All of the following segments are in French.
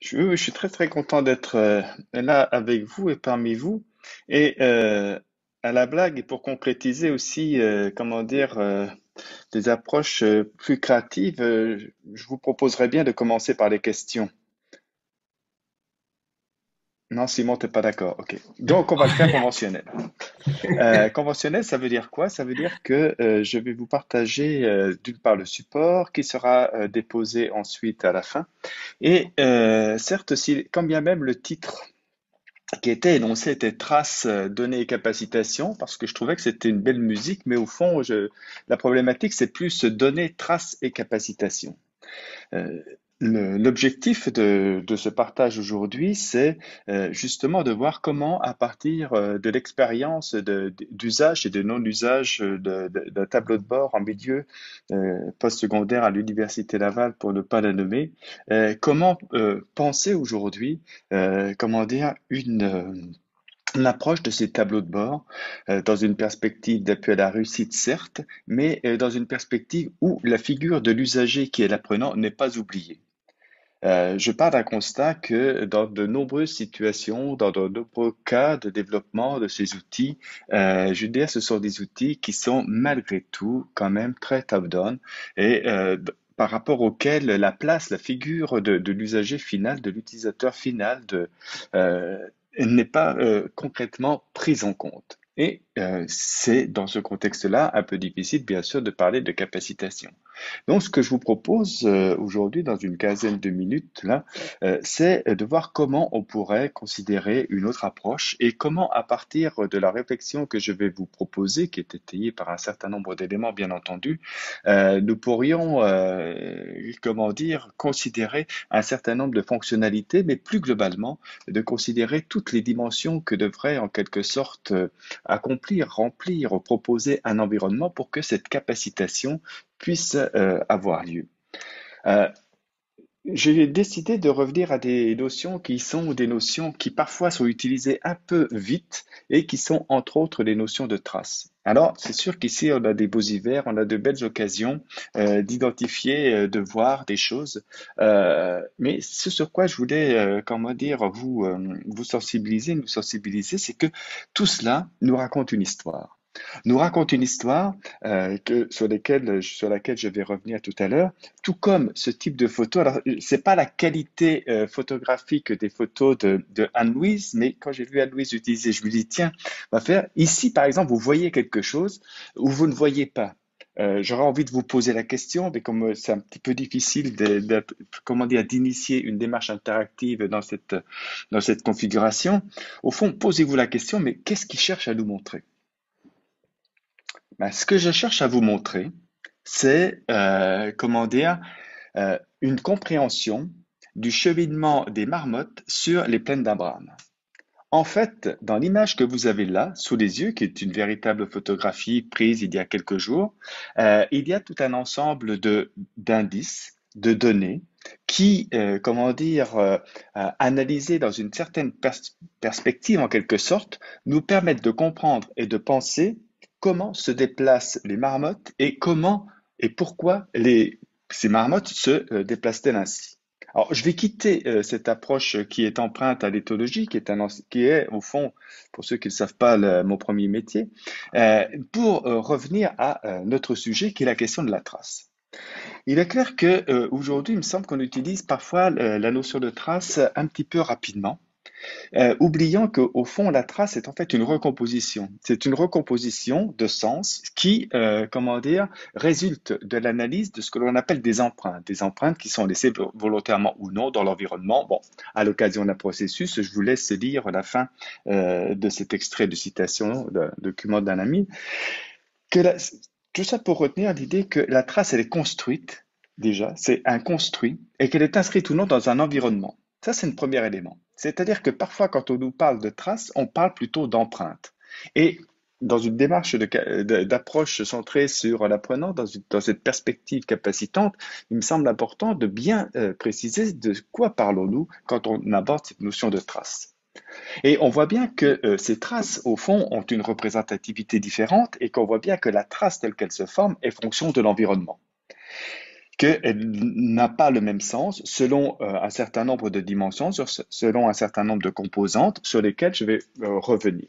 Oui, je suis très très content d'être là avec vous et parmi vous. Et à la blague, et pour concrétiser aussi, comment dire, des approches plus créatives, je vous proposerais bien de commencer par les questions. Non, Simon, t'es pas d'accord. Ok. Donc, on va le faire conventionnel. Conventionnel, ça veut dire quoi? Ça veut dire que je vais vous partager d'une part le support qui sera déposé ensuite à la fin. Et certes, si, quand bien même le titre qui était énoncé était traces, données et capacitations, parce que je trouvais que c'était une belle musique, mais au fond, la problématique, c'est plus données, traces et capacitations. Euh, L'objectif de ce partage aujourd'hui, c'est justement de voir comment, à partir de l'expérience d'usage et de non-usage d'un tableau de bord en milieu postsecondaire à l'Université Laval, pour ne pas la nommer, comment penser aujourd'hui, comment dire, l'approche de ces tableaux de bord dans une perspective d'appui à la réussite, certes, mais dans une perspective où la figure de l'usager qui est l'apprenant n'est pas oubliée. Je pars d'un constat que dans de nombreuses situations, dans de nombreux cas de développement de ces outils, je veux dire, ce sont des outils qui sont malgré tout quand même très top-down et par rapport auxquels la place, la figure de l'usager final, de l'utilisateur final, euh, n'est pas concrètement prise en compte. Et c'est dans ce contexte-là un peu difficile, bien sûr, de parler de capacitation. Donc, ce que je vous propose aujourd'hui, dans une quinzaine de minutes, là, c'est de voir comment on pourrait considérer une autre approche et comment, à partir de la réflexion que je vais vous proposer, qui est étayée par un certain nombre d'éléments, bien entendu, nous pourrions, comment dire, considérer un certain nombre de fonctionnalités, mais plus globalement, de considérer toutes les dimensions que devrait, en quelque sorte, accomplir, remplir, proposer un environnement pour que cette capacitation puisse avoir lieu. Euh, j'ai décidé de revenir à des notions qui sont des notions qui parfois sont utilisées un peu vite et qui sont entre autres les notions de traces. Alors, c'est sûr qu'ici, on a des beaux hivers, on a de belles occasions d'identifier, de voir des choses. Mais ce sur quoi je voulais, comment dire, vous sensibiliser, nous sensibiliser, c'est que tout cela nous raconte une histoire. Nous raconte une histoire sur laquelle je vais revenir tout à l'heure, tout comme ce type de photo. Alors, c'est pas la qualité photographique des photos de Anne-Louise, mais quand j'ai vu Anne-Louise utiliser, je me dis, tiens, on va faire ici, par exemple, vous voyez quelque chose ou vous ne voyez pas. J'aurais envie de vous poser la question, mais comme c'est un petit peu difficile comment dire, d'initier une démarche interactive dans cette configuration, au fond, posez-vous la question, mais qu'est-ce qu'il cherche à nous montrer? Ben, ce que je cherche à vous montrer, c'est, comment dire, une compréhension du cheminement des marmottes sur les plaines d'Abraham. En fait, dans l'image que vous avez là, sous les yeux, qui est une véritable photographie prise il y a quelques jours, il y a tout un ensemble d'indices, de données, qui, comment dire, analysées dans une certaine perspective, en quelque sorte, nous permettent de comprendre et de penser comment se déplacent les marmottes et comment et pourquoi ces marmottes se déplacent-elles ainsi. Alors, je vais quitter cette approche qui est empreinte à l'éthologie, qui est, au fond, pour ceux qui ne savent pas, mon premier métier, pour revenir à notre sujet, qui est la question de la trace. Il est clair que aujourd'hui, il me semble qu'on utilise parfois la notion de trace un petit peu rapidement, oubliant qu'au fond, la trace est en fait une recomposition. C'est une recomposition de sens qui, comment dire, résulte de l'analyse de ce que l'on appelle des empreintes qui sont laissées volontairement ou non dans l'environnement. Bon, à l'occasion d'un processus, je vous laisse lire la fin de cet extrait de citation d'un document d'un ami. Que la- Tout ça pour retenir l'idée que la trace, elle est construite, déjà, c'est un construit, et qu'elle est inscrite ou non dans un environnement. Ça, c'est le premier élément. C'est-à-dire que parfois, quand on nous parle de trace, on parle plutôt d'empreinte. Et dans une démarche d'approche centrée sur l'apprenant, dans cette perspective capacitante, il me semble important de bien préciser de quoi parlons-nous quand on aborde cette notion de trace. Et on voit bien que ces traces, au fond, ont une représentativité différente et qu'on voit bien que la trace telle qu'elle se forme est fonction de l'environnement. qu'elle n'a pas le même sens selon un certain nombre de dimensions, selon un certain nombre de composantes sur lesquelles je vais revenir.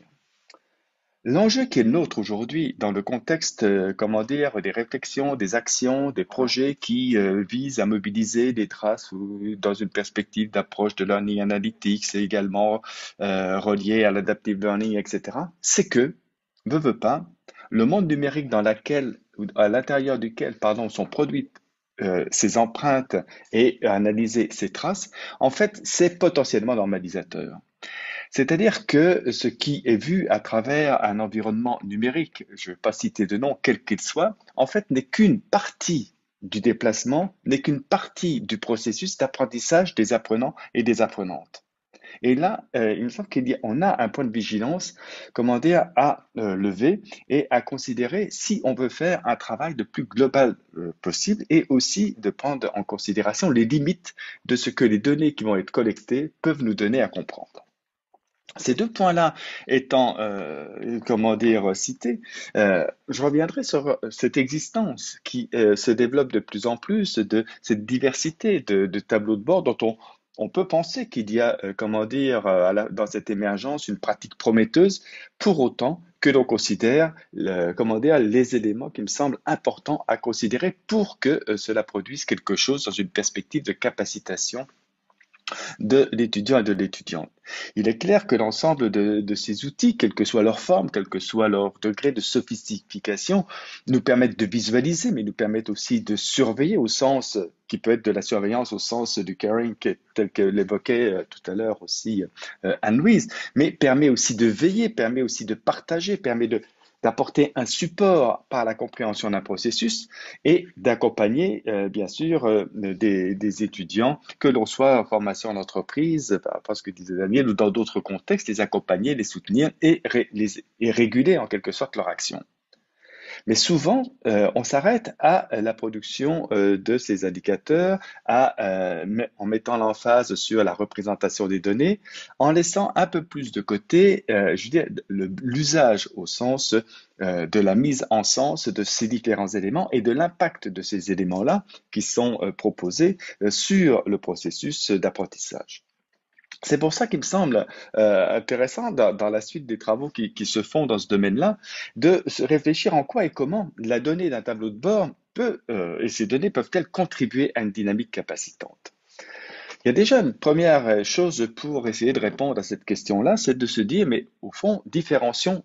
L'enjeu qui est le nôtre aujourd'hui, dans le contexte, comment dire, des réflexions, des actions, des projets qui visent à mobiliser des traces dans une perspective d'approche de learning analytics et également relié à l'adaptive learning, etc., c'est que, veut pas, le monde numérique dans laquelle, ou à l'intérieur duquel, pardon, sont produites ces empreintes et analyser ces traces, en fait, c'est potentiellement normalisateur. C'est-à-dire que ce qui est vu à travers un environnement numérique, je ne vais pas citer de nom, quel qu'il soit, en fait n'est qu'une partie du déplacement, n'est qu'une partie du processus d'apprentissage des apprenants et des apprenantes. Et là, il me semble qu'on a un point de vigilance, comment dire, à lever et à considérer si on veut faire un travail le plus global possible et aussi de prendre en considération les limites de ce que les données qui vont être collectées peuvent nous donner à comprendre. Ces deux points-là étant, comment dire, cités, je reviendrai sur cette existence qui se développe de plus en plus, de cette diversité de tableaux de bord dont on peut penser qu'il y a, comment dire, dans cette émergence une pratique prometteuse, pour autant que l'on considère, comment dire, les éléments qui me semblent importants à considérer pour que cela produise quelque chose dans une perspective de capacitation de l'étudiant et de l'étudiante. Il est clair que l'ensemble de ces outils, quelle que soit leur forme, quel que soit leur degré de sophistication, nous permettent de visualiser, mais nous permettent aussi de surveiller au sens qui peut être de la surveillance au sens du caring, tel que l'évoquait tout à l'heure aussi Anne-Louise, mais permet aussi de veiller, permet aussi de partager, permet d'apporter un support par la compréhension d'un processus et d'accompagner, bien sûr, des étudiants, que l'on soit en formation en entreprise, par rapport à ce que disait Daniel, ou dans d'autres contextes, les accompagner, les soutenir et réguler en quelque sorte leur action. Mais souvent, on s'arrête à la production de ces indicateurs, en mettant l'emphase sur la représentation des données, en laissant un peu plus de côté, je veux dire, l'usage au sens de la mise en sens de ces différents éléments et de l'impact de ces éléments-là qui sont proposés sur le processus d'apprentissage. C'est pour ça qu'il me semble intéressant dans la suite des travaux qui se font dans ce domaine-là, de se réfléchir en quoi et comment la donnée d'un tableau de bord peut, et ces données peuvent-elles contribuer à une dynamique capacitante. Il y a déjà une première chose pour essayer de répondre à cette question-là, c'est de se dire, mais au fond, différencions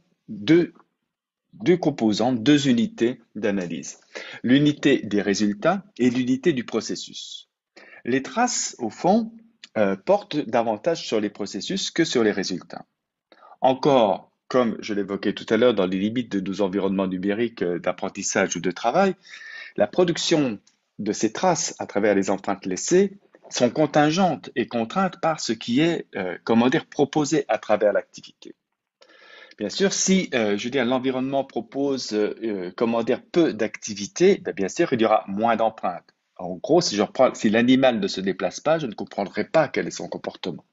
deux composantes, deux unités d'analyse. L'unité des résultats et l'unité du processus. Les traces, au fond, portent davantage sur les processus que sur les résultats. Encore, comme je l'évoquais tout à l'heure, dans les limites de nos environnements numériques d'apprentissage ou de travail, la production de ces traces à travers les empreintes laissées sont contingentes et contraintes par ce qui est, comment dire, proposé à travers l'activité. Bien sûr, si, je veux dire, l'environnement propose, comment dire, peu d'activités, bien sûr, il y aura moins d'empreintes. En gros, si l'animal ne se déplace pas, je ne comprendrai pas quel est son comportement.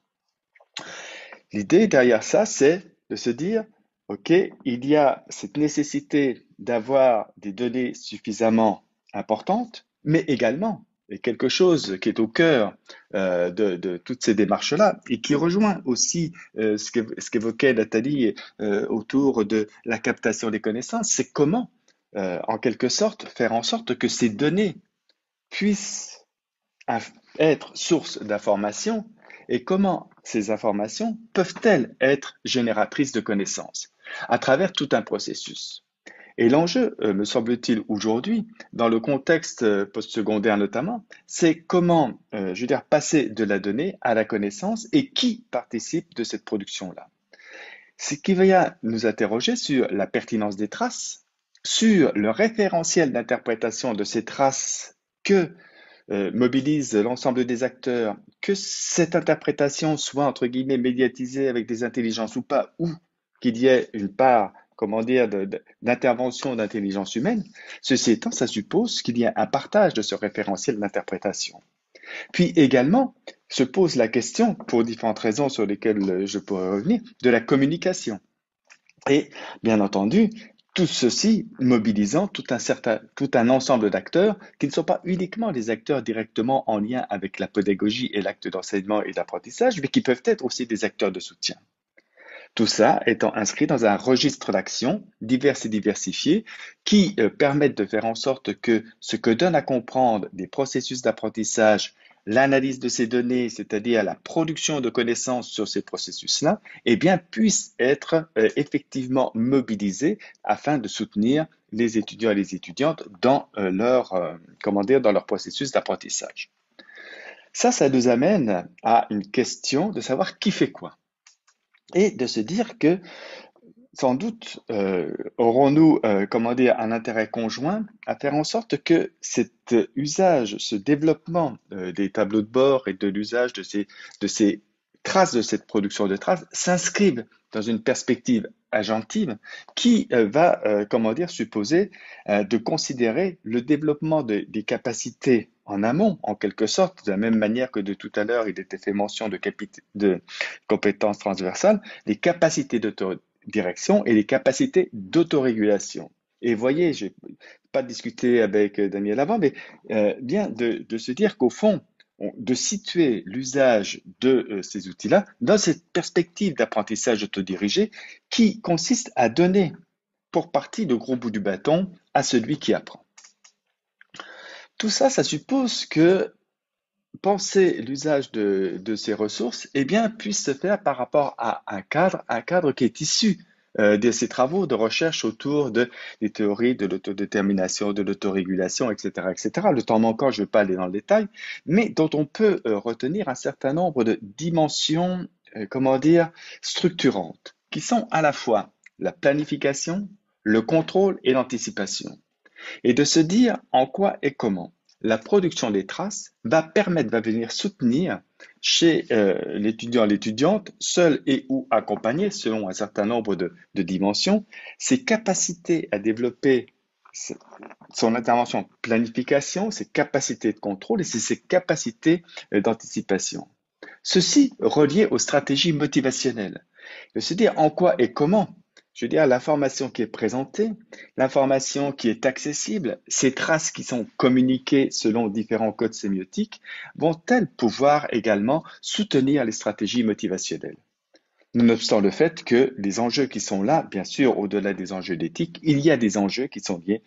L'idée derrière ça, c'est de se dire, OK, il y a cette nécessité d'avoir des données suffisamment importantes, mais également, et quelque chose qui est au cœur de toutes ces démarches-là, et qui rejoint aussi ce qu'évoquait Nathalie autour de la captation des connaissances, c'est comment, en quelque sorte, faire en sorte que ces données puissent être source d'informations et comment ces informations peuvent-elles être génératrices de connaissances à travers tout un processus. Et l'enjeu, me semble-t-il, aujourd'hui, dans le contexte postsecondaire notamment, c'est comment, je veux dire, passer de la donnée à la connaissance et qui participe de cette production-là. Ce qui va nous interroger sur la pertinence des traces, sur le référentiel d'interprétation de ces traces que mobilise l'ensemble des acteurs, que cette interprétation soit entre guillemets médiatisée avec des intelligences ou pas, ou qu'il y ait une part, comment dire, d'intervention d'intelligence humaine, ceci étant, ça suppose qu'il y ait un partage de ce référentiel d'interprétation. Puis également, se pose la question, pour différentes raisons sur lesquelles je pourrais revenir, de la communication. Et bien entendu, Tout ceci mobilisant tout un ensemble d'acteurs qui ne sont pas uniquement les acteurs directement en lien avec la pédagogie et l'acte d'enseignement et d'apprentissage, mais qui peuvent être aussi des acteurs de soutien. Tout ça étant inscrit dans un registre d'actions diverses et diversifiées qui permettent de faire en sorte que ce que donne à comprendre des processus d'apprentissage, l'analyse de ces données, c'est-à-dire la production de connaissances sur ces processus-là, eh bien, puisse être effectivement mobilisé afin de soutenir les étudiants et les étudiantes dans dans leur processus d'apprentissage. Ça nous amène à une question de savoir qui fait quoi et de se dire que sans doute aurons-nous un intérêt conjoint à faire en sorte que cet usage, ce développement des tableaux de bord et de l'usage de ces traces, de cette production de traces, s'inscrivent dans une perspective agentive qui supposer de considérer le développement des capacités en amont, en quelque sorte, de la même manière que de tout à l'heure, il était fait mention de compétences transversales, les capacités d'autodirection et les capacités d'autorégulation. Et voyez, je n'ai pas discuté avec Daniel avant, mais bien de se dire qu'au fond, de situer l'usage de ces outils-là dans cette perspective d'apprentissage autodirigé qui consiste à donner pour partie le gros bout du bâton à celui qui apprend. Tout ça, ça suppose que penser l'usage de ces ressources eh bien, puisse se faire par rapport à un cadre qui est issu de ces travaux de recherche autour des théories de l'autodétermination, de l'autorégulation, etc., etc. Le temps manquant, je ne vais pas aller dans le détail, mais dont on peut retenir un certain nombre de dimensions, structurantes, qui sont à la fois la planification, le contrôle et l'anticipation. Et de se dire en quoi et comment la production des traces va venir soutenir chez l'étudiant et l'étudiante, seul et ou accompagné selon un certain nombre de dimensions, ses capacités à développer son intervention planification, ses capacités de contrôle et ses capacités d'anticipation. Ceci relié aux stratégies motivationnelles. De se dire en quoi et comment, je veux dire, l'information qui est présentée, l'information qui est accessible, ces traces qui sont communiquées selon différents codes sémiotiques, vont-elles pouvoir également soutenir les stratégies motivationnelles? Nonobstant le fait que les enjeux qui sont là, bien sûr, au-delà des enjeux d'éthique, il y a des enjeux qui sont liés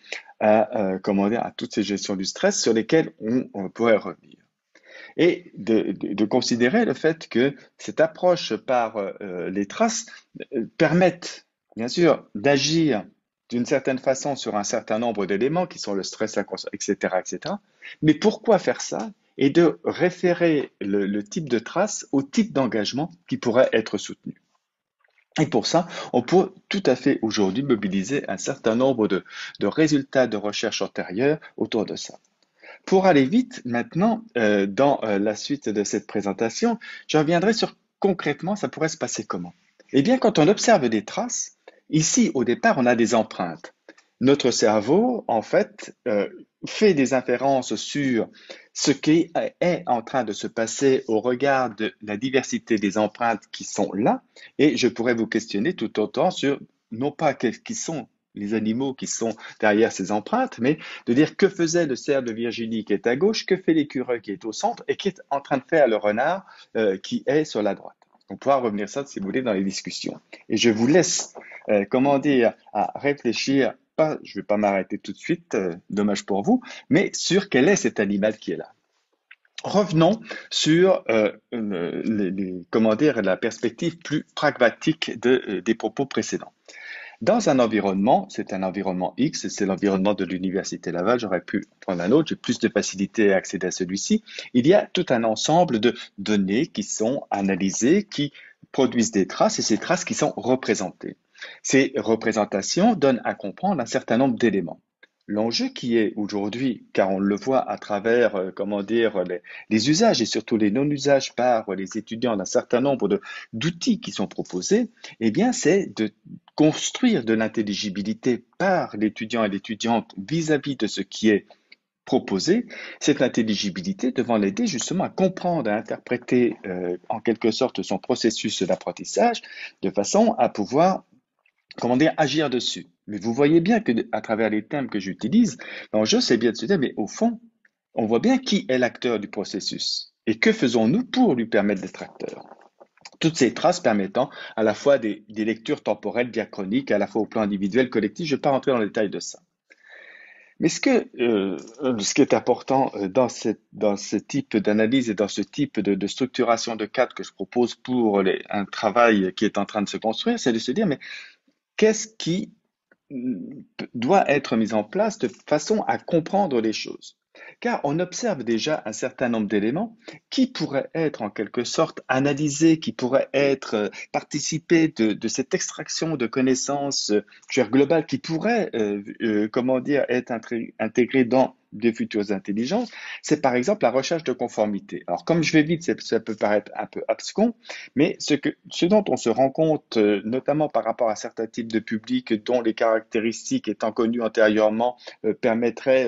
à toutes ces gestions du stress sur lesquels on pourrait revenir. Et de considérer le fait que cette approche par les traces permette, bien sûr, d'agir d'une certaine façon sur un certain nombre d'éléments qui sont le stress, la conscience, etc., etc. Mais pourquoi faire ça? Et de référer le type de trace au type d'engagement qui pourrait être soutenu. Et pour ça, on peut tout à fait aujourd'hui mobiliser un certain nombre de résultats de recherche antérieure autour de ça. Pour aller vite, maintenant, dans la suite de cette présentation, je reviendrai sur concrètement, ça pourrait se passer comment? Eh bien, quand on observe des traces, ici, au départ, on a des empreintes. Notre cerveau, en fait, fait des inférences sur ce qui est en train de se passer au regard de la diversité des empreintes qui sont là, et je pourrais vous questionner tout autant sur, non pas qui sont les animaux qui sont derrière ces empreintes, mais de dire que faisait le cerf de Virginie qui est à gauche, que fait l'écureuil qui est au centre et qui est en train de faire le renard qui est sur la droite. On pourra revenir ça, si vous voulez, dans les discussions. Et je vous laisse, à réfléchir, je ne vais pas m'arrêter tout de suite, dommage pour vous, mais sur quel est cet animal qui est là. Revenons sur la perspective plus pragmatique des propos précédents. Dans un environnement, c'est un environnement X, c'est l'environnement de l'Université Laval, j'aurais pu prendre un autre, j'ai plus de facilité à accéder à celui-ci. Il y a tout un ensemble de données qui sont analysées, qui produisent des traces et ces traces qui sont représentées. Ces représentations donnent à comprendre un certain nombre d'éléments. L'enjeu qui est aujourd'hui, car on le voit à travers, les usages et surtout les non-usages par les étudiants d'un certain nombre d'outils qui sont proposés, eh bien, c'est de construire de l'intelligibilité par l'étudiant et l'étudiante vis-à-vis de ce qui est proposé, cette intelligibilité devant l'aider justement à comprendre, à interpréter en quelque sorte son processus d'apprentissage de façon à pouvoir agir dessus. Mais vous voyez bien que à travers les thèmes que j'utilise, l'enjeu c'est bien de se dire, mais au fond, on voit bien qui est l'acteur du processus et que faisons-nous pour lui permettre d'être acteur. Toutes ces traces permettant à la fois des lectures temporelles diachroniques, à la fois au plan individuel, collectif, je ne vais pas rentrer dans le détail de ça. Mais ce qui est important dans ce type d'analyse et dans ce type de structuration de cadre que je propose pour un travail qui est en train de se construire, c'est de se dire, mais qu'est-ce qui doit être mis en place de façon à comprendre les choses. Car on observe déjà un certain nombre d'éléments qui pourraient être en quelque sorte analysés, qui pourraient être participer de cette extraction de connaissances globales qui pourraient, comment dire, être intégrées dans des futures intelligences, c'est par exemple la recherche de conformité. Alors, comme je vais vite, ça peut paraître un peu abscon, mais ce dont on se rend compte, notamment par rapport à certains types de publics dont les caractéristiques étant connues antérieurement permettraient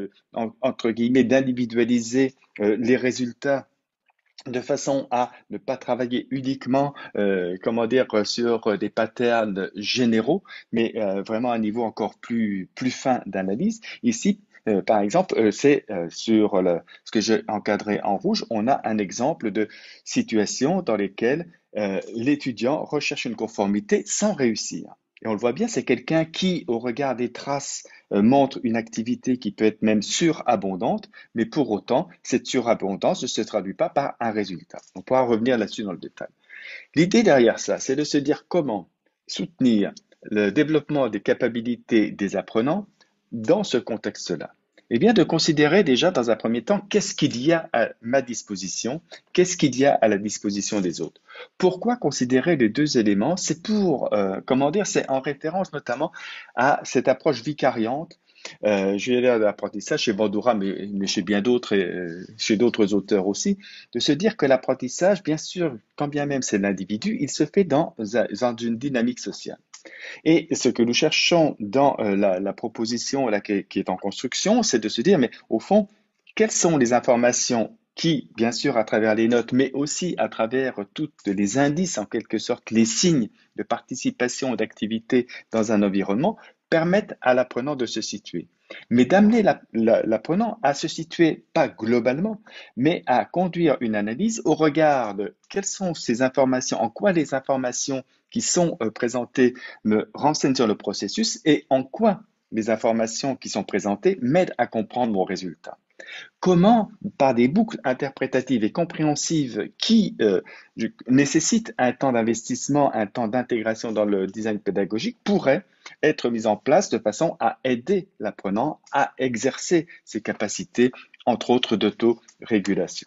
entre guillemets, d'individualiser les résultats de façon à ne pas travailler uniquement, comment dire, sur des patterns généraux, mais vraiment à un niveau encore plus fin d'analyse. Ici, par exemple, c'est sur ce que j'ai encadré en rouge, on a un exemple de situation dans lesquelles l'étudiant recherche une conformité sans réussir. Et on le voit bien, c'est quelqu'un qui, au regard des traces, montre une activité qui peut être même surabondante, mais pour autant, cette surabondance ne se traduit pas par un résultat. On pourra revenir là-dessus dans le détail. L'idée derrière ça, c'est de se dire comment soutenir le développement des capacités des apprenants dans ce contexte-là. Eh bien, de considérer déjà dans un premier temps qu'est-ce qu'il y a à ma disposition, qu'est-ce qu'il y a à la disposition des autres. Pourquoi considérer les deux éléments? C'est pour, comment dire, c'est en référence notamment à cette approche vicariante. Je vais aller à l'apprentissage chez Bandura, mais chez bien d'autres, chez d'autres auteurs aussi, de se dire que l'apprentissage, bien sûr, quand bien même c'est l'individu, il se fait dans une dynamique sociale. Et ce que nous cherchons dans la proposition là, qui est en construction, c'est de se dire, mais au fond, quelles sont les informations qui, bien sûr, à travers les notes, mais aussi à travers tous les indices, en quelque sorte, les signes de participation d'activité dans un environnement, permettent à l'apprenant de se situer. Mais d'amener l'apprenant à se situer, pas globalement, mais à conduire une analyse au regard de quelles sont ces informations, en quoi les informations qui sont présentées me renseignent sur le processus et en quoi les informations qui sont présentées m'aident à comprendre mon résultat. Comment, par des boucles interprétatives et compréhensives qui nécessitent un temps d'investissement, un temps d'intégration dans le design pédagogique, pourraient être mises en place de façon à aider l'apprenant à exercer ses capacités, entre autres d'autorégulation.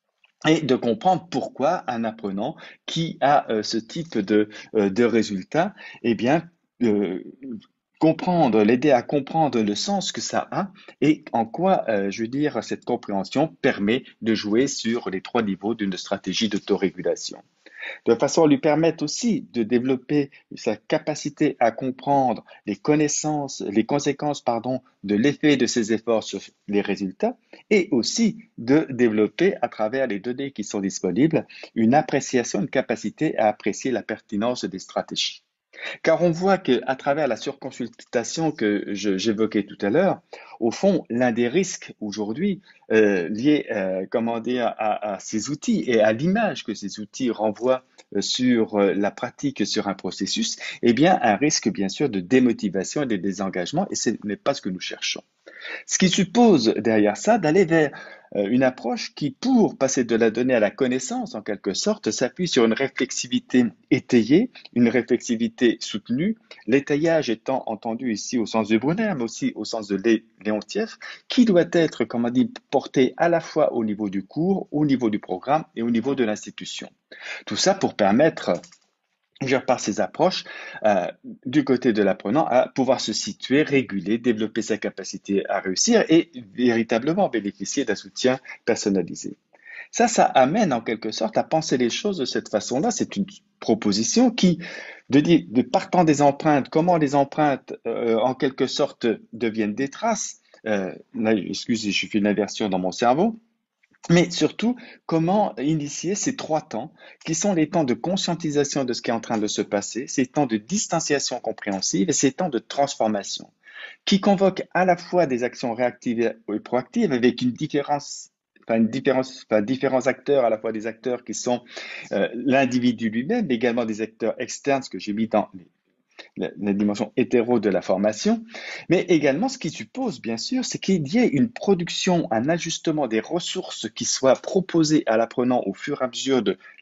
Et de comprendre pourquoi un apprenant qui a ce type de résultat, eh bien, euh, l'aider à comprendre le sens que ça a et en quoi, je veux dire, cette compréhension permet de jouer sur les trois niveaux d'une stratégie d'autorégulation de façon à lui permettre aussi de développer sa capacité à comprendre les connaissances, les conséquences, pardon, de l'effet de ses efforts sur les résultats et aussi de développer à travers les données qui sont disponibles une appréciation, une capacité à apprécier la pertinence des stratégies. Car on voit qu'à travers la surconsultation que j'évoquais tout à l'heure, au fond, l'un des risques aujourd'hui liés, comment dire, à ces outils et à l'image que ces outils renvoient sur la pratique sur un processus, eh bien, un risque bien sûr de démotivation et de désengagement, et ce n'est pas ce que nous cherchons. Ce qui suppose derrière ça d'aller vers une approche qui, pour passer de la donnée à la connaissance, en quelque sorte, s'appuie sur une réflexivité étayée, une réflexivité soutenue, l'étayage étant entendu ici au sens de Brunner, mais aussi au sens de Léontiev, qui doit être, comme on dit, porté à la fois au niveau du cours, au niveau du programme et au niveau de l'institution. Tout ça pour permettre par ces approches, du côté de l'apprenant, à pouvoir se situer, réguler, développer sa capacité à réussir et véritablement bénéficier d'un soutien personnalisé. Ça amène en quelque sorte à penser les choses de cette façon-là. C'est une proposition qui, de partant des empreintes, comment les empreintes en quelque sorte deviennent des traces. Là, excusez, je fais une inversion dans mon cerveau Mais surtout, comment initier ces 3 temps qui sont les temps de conscientisation de ce qui est en train de se passer, ces temps de distanciation compréhensive et ces temps de transformation, qui convoquent à la fois des actions réactives et proactives avec différents acteurs, à la fois des acteurs qui sont l'individu lui-même, mais également des acteurs externes, ce que j'ai mis dans la dimension hétéro de la formation, mais également ce qui suppose, bien sûr, c'est qu'il y ait une production, un ajustement des ressources qui soient proposées à l'apprenant au fur et à mesure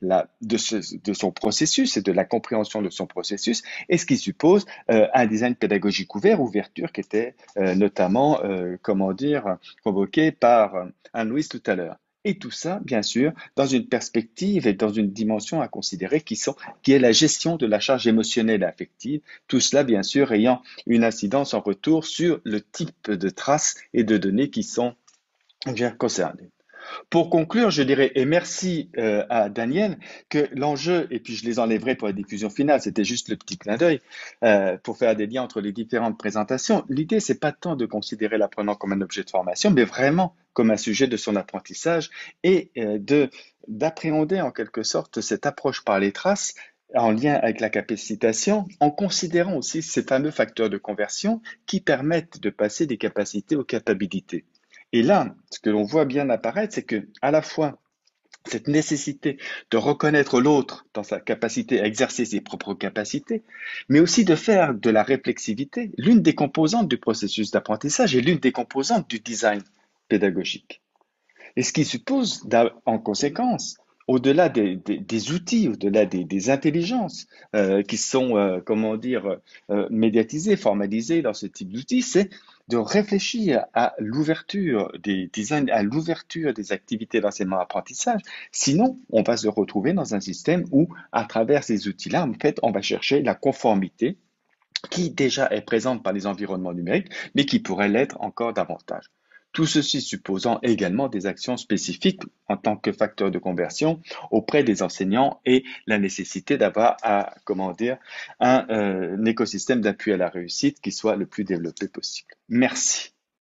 de son processus et de la compréhension de son processus, et ce qui suppose un design pédagogique ouvert, ouverture qui était notamment, comment dire, convoqué par Anne-Louise tout à l'heure. Et tout ça, bien sûr, dans une perspective et dans une dimension à considérer qui est la gestion de la charge émotionnelle et affective, tout cela, bien sûr, ayant une incidence en retour sur le type de traces et de données qui sont bien concernées. Pour conclure, je dirais, et merci à Daniel, que l'enjeu, et puis je les enlèverai pour la diffusion finale, c'était juste le petit clin d'œil, pour faire des liens entre les différentes présentations. L'idée, c'est pas tant de considérer l'apprenant comme un objet de formation, mais vraiment comme un sujet de son apprentissage et d'appréhender en quelque sorte cette approche par les traces en lien avec la capacitation, en considérant aussi ces fameux facteurs de conversion qui permettent de passer des capacités aux capabilités. Et là, ce que l'on voit bien apparaître, c'est que à la fois cette nécessité de reconnaître l'autre dans sa capacité à exercer ses propres capacités, mais aussi de faire de la réflexivité l'une des composantes du processus d'apprentissage et l'une des composantes du design pédagogique. Et ce qui suppose, en conséquence, au-delà des outils, au-delà des intelligences qui sont, comment dire, médiatisées, formalisées dans ce type d'outils, c'est de réfléchir à l'ouverture des designs, à l'ouverture des activités d'enseignement-apprentissage. Sinon, on va se retrouver dans un système où, à travers ces outils-là, en fait, on va chercher la conformité qui déjà est présente par les environnements numériques, mais qui pourrait l'être encore davantage. Tout ceci supposant également des actions spécifiques en tant que facteur de conversion auprès des enseignants et la nécessité d'avoir comment dire, un écosystème d'appui à la réussite qui soit le plus développé possible. Merci.